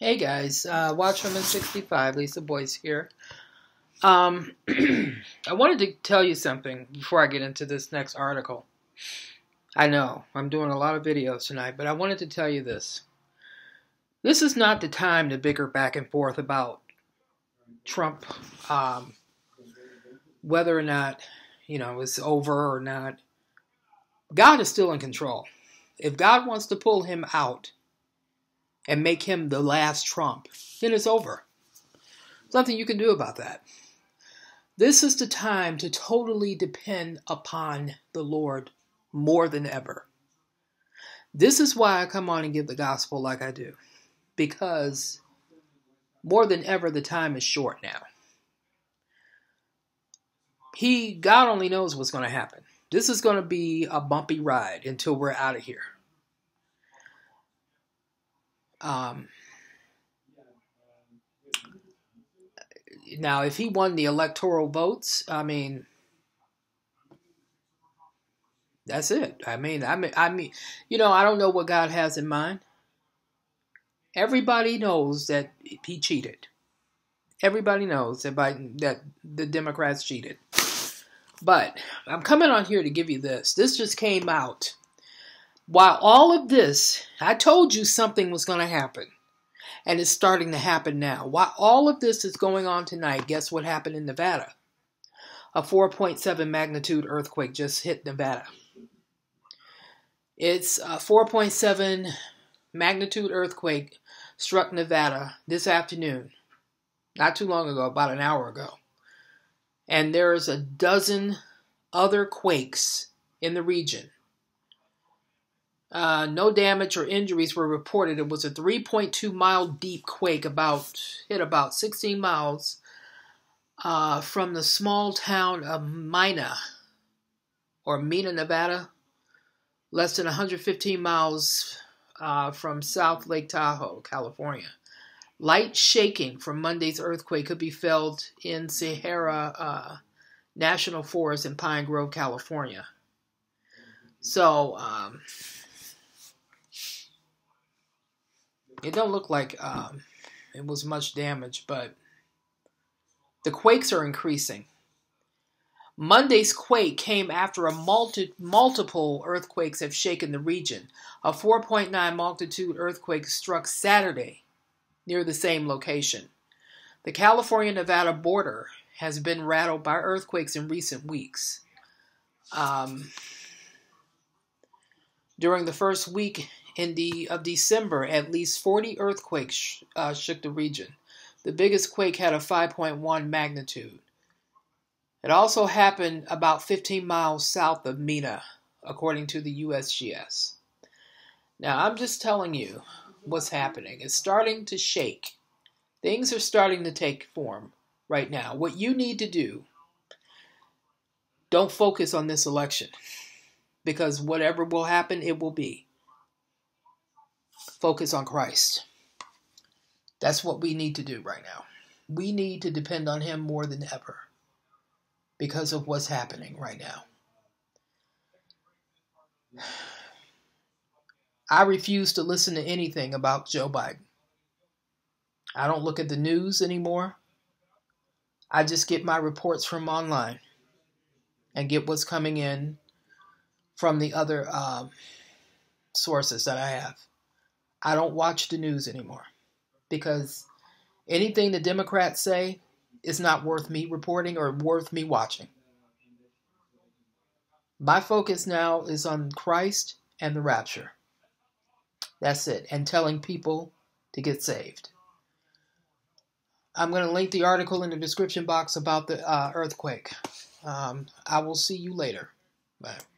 Hey guys, Watchwoman 65, Lisa Boyce here. I wanted to tell you something before I get into this next article. I know, I'm doing a lot of videos tonight, but I wanted to tell you this. This is not the time to bicker back and forth about Trump, whether or not, it's over or not. God is still in control. If God wants to pull him out and make him the last Trump, then it's over. There's nothing you can do about that. This is the time to totally depend upon the Lord more than ever. This is why I come on and give the gospel like I do. Because more than ever, the time is short now. God only knows what's going to happen. This is going to be a bumpy ride until we're out of here. Now, if he won the electoral votes, that's it. I don't know what God has in mind. Everybody knows that he cheated. Everybody knows that the Democrats cheated. But I'm coming on here to give you this. This just came out. While all of this, I told you something was going to happen. And it's starting to happen now. While all of this is going on tonight, guess what happened in Nevada? A 4.7 magnitude earthquake just hit Nevada. It's a 4.7 magnitude earthquake struck Nevada this afternoon. Not too long ago, about an hour ago. And there's a dozen other quakes in the region. No damage or injuries were reported. It was a 3.2 mile deep quake, hit about 16 miles from the small town of Mena, Nevada, less than 115 miles from South Lake Tahoe, California. Light shaking from Monday's earthquake could be felt in Sierra National Forest in Pine Grove, California. So, it don't look like it was much damage, but the quakes are increasing. Monday's quake came after multiple earthquakes have shaken the region. A 4.9 magnitude earthquake struck Saturday near the same location. The California-Nevada border has been rattled by earthquakes in recent weeks. During the first week of December, at least 40 earthquakes shook the region. The biggest quake had a 5.1 magnitude. It also happened about 15 miles south of Mena, according to the USGS. Now, I'm just telling you what's happening. It's starting to shake. Things are starting to take form right now. What you need to do, don't focus on this election, because whatever will happen, it will be. Focus on Christ. That's what we need to do right now. We need to depend on him more than ever because of what's happening right now. I refuse to listen to anything about Joe Biden. I don't look at the news anymore. I just get my reports from online and get what's coming in from the other sources that I have. I don't watch the news anymore because anything the Democrats say is not worth me reporting or worth me watching. My focus now is on Christ and the rapture. That's it. And telling people to get saved. I'm going to link the article in the description box about the earthquake. I will see you later. Bye.